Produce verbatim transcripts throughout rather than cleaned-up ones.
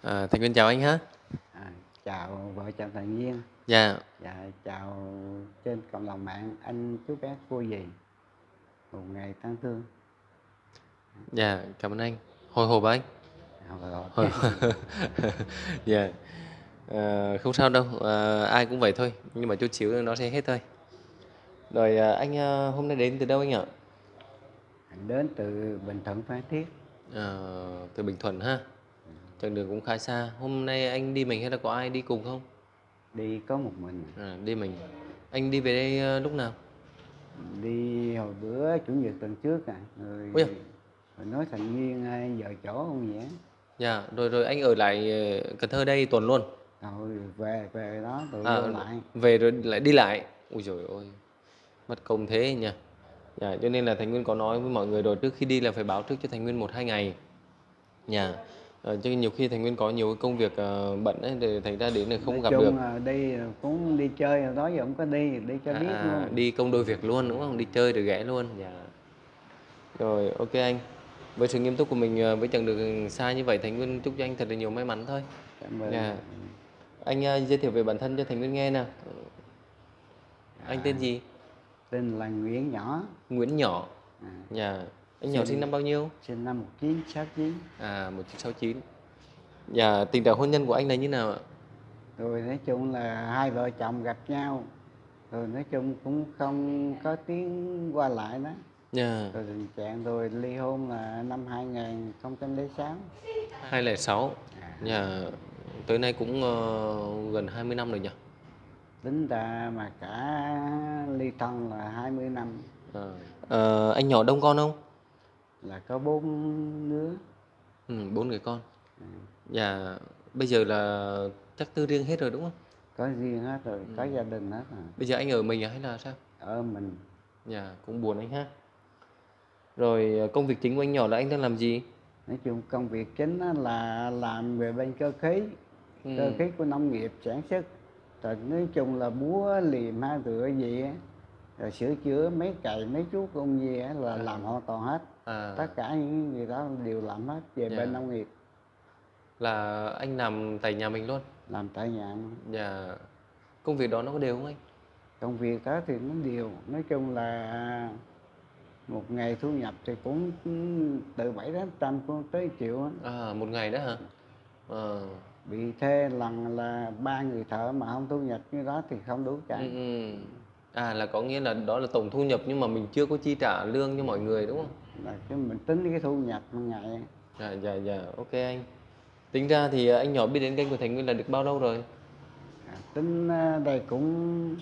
À, Thành Nguyên chào anh ha. À, chào vợ chồng Thành Viên. Dạ, Dạ, chào trên cộng đồng mạng anh chú bé cô dì một ngày tháng thương. dạ, cảm ơn anh. Hồi hộp anh. Hồi hộp. Hồi Dạ. Ờ, không sao đâu, ờ, ai cũng vậy thôi, nhưng mà chút xíu nữa nó sẽ hết thôi. Rồi à, anh à, hôm nay đến từ đâu anh ạ? Anh đến từ Bình Thuận Phan Thiết. Ờ, từ Bình Thuận ha. Chặng đường cũng khá xa. Hôm nay anh đi mình hay là có ai đi cùng không? Đi có một mình. À, đi mình. Anh đi về đây à, lúc nào? Đi hồi bữa chủ nhật tuần trước à. Rồi, Ôi, da, rồi nói Thành Viên ai giờ chỗ không vậy. dạ, rồi rồi anh ở lại ờ, Cần Thơ đây tuần luôn. Rồi về về đó rồi À, vô lại. về rồi lại đi lại. Ui dồi ôi, mất công thế nhỉ. Dạ, cho nên là Thành Nguyên có nói với mọi người rồi, trước khi đi là phải báo trước cho Thành Nguyên một hai ngày. Dạ. Ờ, chứ nhiều khi Thành Nguyên có nhiều cái công việc ờ, bận ấy, thì thành ra đến là Nói không gặp được. chung là đi cũng đi chơi rồi đó giờ không có đi, đi cho À, biết à, luôn. đi công đôi việc luôn đúng không? Đi chơi rồi ghé luôn. Dạ. Rồi, ok anh. Với sự nghiêm túc của mình ờ, với chặng đường xa như vậy, Thành Nguyên chúc cho anh thật là nhiều may mắn thôi. Cảm ơn. Dạ. Anh ờ, giới thiệu về bản thân cho Thành Nguyên nghe nào. Anh À, tên gì? tên là Nguyễn Nhỏ. Nguyễn Nhỏ. À, Dạ. Anh Nhỏ sinh năm bao nhiêu? sinh năm một chín sáu chín. À, một chín sáu chín. Dạ, tình trạng hôn nhân của anh là như nào ạ? Rồi nói chung là hai vợ chồng gặp nhau, rồi nói chung cũng không có tiếng qua lại đó. Dạ. Rồi tình trạng rồi ly hôn là năm hai nghìn không trăm lẻ sáu. hai không không sáu. À, Dạ. Tới nay cũng ờ, gần hai mươi năm rồi nhỉ? tính ra mà cả ly thân là hai mươi năm. Ờ. Ờ, anh Nhỏ đông con không? Là có bốn đứa. Ừ, bốn người con. À, Dạ. Bây giờ là chắc tư riêng hết rồi đúng không? có riêng hết rồi, có Ừ. gia đình hết rồi. Bây giờ anh ở mình à hay là sao? Ở mình. Dạ, cũng buồn anh ha. Rồi ờ, công việc chính của anh Nhỏ là anh đang làm gì? Nói chung công việc chính á là làm về bên cơ khí, Ừ. cơ khí của nông nghiệp sản xuất. Rồi nói chung là búa liềm hay rửa gì á, rồi sửa chữa mấy cày mấy chút công gì á là À. làm hoàn toàn hết. À. Tất cả những gì đó đều làm hết về Dạ. bên nông nghiệp, Là anh làm tại nhà mình luôn. làm tại nhà. Dạ. Công việc đó nó có đều không anh? Công việc đó thì nó đều, nói chung là một ngày thu nhập thì cũng từ bảy đến trăm cũng tới triệu á. À, một ngày đó hả? Ờ. Bị thuê lần là ba người thợ mà không thu nhập như đó thì không đủ Ừ, trả. ừ. À, là có nghĩa là đó là tổng thu nhập nhưng mà mình chưa có chi trả lương cho mọi người đúng không? Là cái mình tính cái thu nhập một ngày. Dạ, dạ, dạ, ok anh. Tính ra thì à, anh Nhỏ biết đến kênh của Thành Nguyên là được bao lâu rồi? À, tính à, đây cũng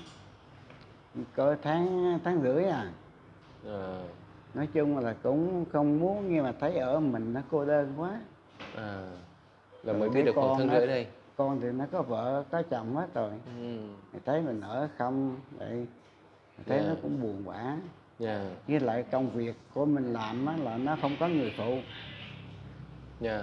cỡ tháng tháng rưỡi à. À, Nói chung là cũng không muốn, nhưng mà thấy ở mình nó cô đơn quá. à, là Rồi mới biết đứa được khoảng con tháng á, rưỡi đây. con thì nó có vợ có chồng hết rồi. Ừ, Thì thấy mình ở không vậy, thấy nó dạ, cũng buồn bã. dạ, Với lại công việc của mình làm á là nó không có người phụ. dạ.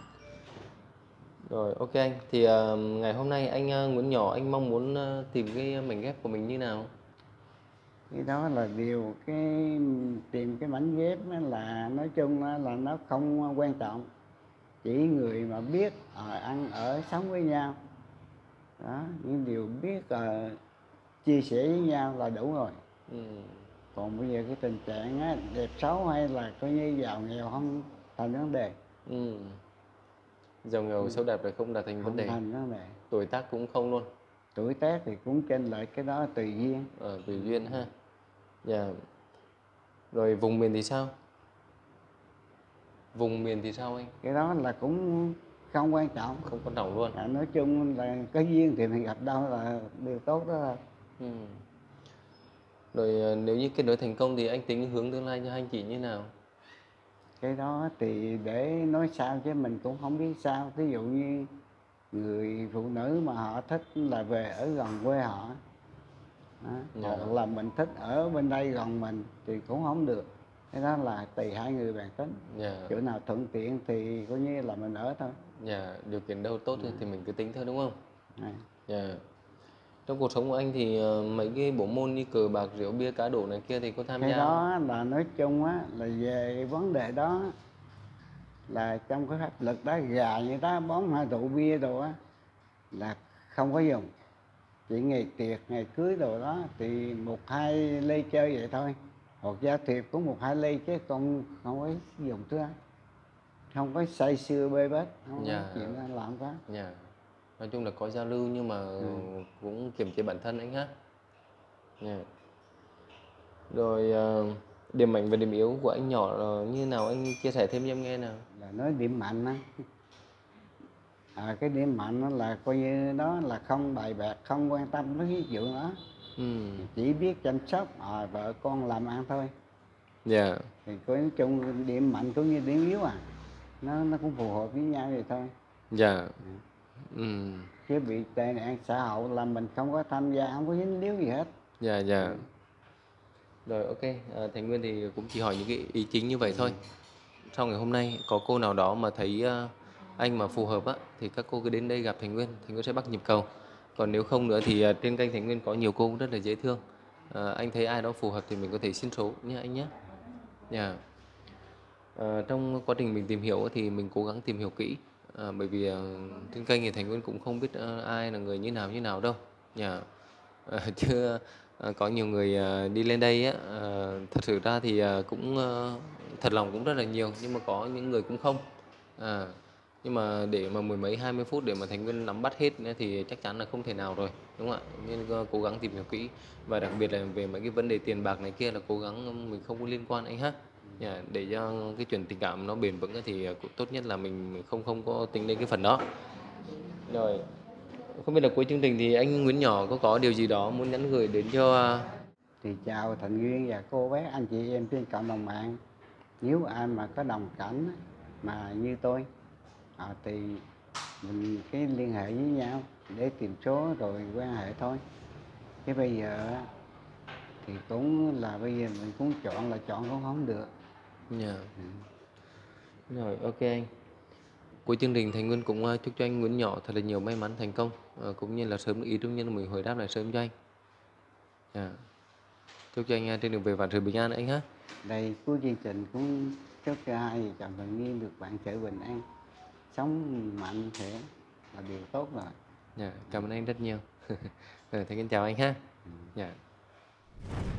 Rồi, ok anh. Thì à, ngày hôm nay anh à, Nguyễn Nhỏ anh mong muốn à, tìm cái mảnh ghép của mình như nào? Cái đó là điều cái tìm cái mảnh ghép á là nói chung á là nó không quan trọng, chỉ người mà biết ờ, ăn ở sống với nhau đó, những điều biết ờ, chia sẻ với nhau là đủ rồi. Ừ, Còn bây giờ cái tình trạng á, đẹp xấu hay là coi như giàu nghèo không thành vấn đề. ừ. Giàu nghèo xấu đẹp là không đạt thành vấn Không đề. thành vấn đề. Tuổi tác cũng không luôn. Tuổi tác thì cũng chênh lệch, cái đó tùy duyên. Ờ, tùy duyên ha. Dạ. Rồi vùng miền thì sao? Vùng miền thì sao anh? Cái đó là cũng không quan trọng. Không quan trọng luôn. À, nói chung là có duyên thì mình gặp đâu là điều tốt đó thôi. Ừ. Rồi ờ, nếu như kết nối thành công thì anh tính hướng tương lai cho anh chị như nào? Cái đó thì để nói sao chứ mình cũng không biết sao. Ví dụ như người phụ nữ mà họ thích là về ở gần quê họ đó. Dạ. Hoặc là mình thích ở bên đây gần mình thì cũng không được. Cái đó là tùy hai người bàn tính. Dạ. Chỗ nào thuận tiện thì coi như là mình ở thôi. Dạ. Điều kiện đâu tốt thì mình cứ tính thôi đúng không? À. Dạ. Trong cuộc sống của anh thì ờ, mấy cái bộ môn như cờ bạc, rượu bia, cá độ này kia thì có tham Cái gia không? đó là nói chung á là về vấn đề đó là trong cái pháp lực đó, gà như đó bón hai rượu bia đồ á là không có dùng. Chỉ ngày tiệc ngày cưới đồ đó thì một hai ly chơi vậy thôi, hoặc giao thiệp cũng một hai ly, chứ không không có dùng thứ đó, không có say sưa bê bết, không có Dạ, chuyện đó làm có. dạ. Nói chung là có giao lưu nhưng mà Ừ. cũng kiềm chế bản thân anh ha. Dạ. Rồi ờ, điểm mạnh và điểm yếu của anh nhỏ là như nào, anh chia sẻ thêm cho em nghe nào. Là nói điểm mạnh á, à, cái điểm mạnh đó là coi như đó là không bài bạc, không quan tâm đến cái vụ đó, Ừ. chỉ biết chăm sóc à, vợ con làm ăn thôi. Dạ. Thì nói chung điểm mạnh cũng như điểm yếu à, nó nó cũng phù hợp với nhau vậy thôi. Dạ. Ừ. Ừ. Chứ bị tệ nạn xã hội là mình không có tham gia, không có dính líu gì hết. Dạ, Ừ. dạ. Rồi ok, à, Thành Nguyên thì cũng chỉ hỏi những cái ý chính như vậy thôi. Sau ngày hôm nay có cô nào đó mà thấy ờ, anh mà phù hợp á thì các cô cứ đến đây gặp Thành Nguyên, Thành Nguyên sẽ bắt nhịp cầu. Còn nếu không nữa thì ờ, trên kênh Thành Nguyên có nhiều cô cũng rất là dễ thương. Ờ, anh thấy ai đó phù hợp thì mình có thể xin số nha anh nhé. Dạ. Ờ, trong quá trình mình tìm hiểu á, thì mình cố gắng tìm hiểu kỹ. Ờ, bởi vì ờ, trên kênh thì Thành Nguyên cũng không biết ờ, ai là người như nào như nào đâu. Dạ. Ờ, chứ ờ, có nhiều người ờ, đi lên đây á, ờ, thật sự ra thì ờ, cũng ờ, thật lòng cũng rất là nhiều, nhưng mà có những người cũng không. À, nhưng mà để mà mười mấy hai mươi phút để mà Thành Nguyên nắm bắt hết nữa thì chắc chắn là không thể nào rồi, đúng không ạ? Nên ờ, cố gắng tìm hiểu kỹ, và đặc biệt là về mấy cái vấn đề tiền bạc này kia là cố gắng mình không có liên quan anh ha. Dạ, để cho cái chuyện tình cảm nó bền vững á thì ờ, cũng tốt nhất là mình không không có tính đến cái phần đó. Rồi, không biết là cuối chương trình thì anh Nguyễn Nhỏ có có điều gì đó muốn nhắn gửi đến cho ờ, Thì chào Thành Nguyên và cô bác anh chị em trên cộng đồng mạng. Nếu ai mà có đồng cảnh á, mà như tôi à, thì mình cái liên hệ với nhau để tìm số rồi quan hệ thôi. Chứ bây giờ á, thì cũng là bây giờ mình cũng chọn là chọn cũng không được. Dạ. Ừ. Rồi, ok anh. Cuối chương trình Thành Nguyên cũng ờ, chúc cho anh Nguyễn Nhỏ thật là nhiều may mắn thành công, ờ, cũng như là sớm được ý trung nhân mình hồi đáp lại sớm cho anh. Dạ. Chúc cho anh ờ, trên đường về vạn sự bình an anh ha. Đây cuối chương trình cũng chúc cho hai vợ chồng Thành Nguyên được bạn trở bình an, sống mạnh khỏe là điều tốt rồi. Dạ, cảm ơn anh rất nhiều. Rồi, Thành Nguyên chào anh ha. Ừ. Dạ.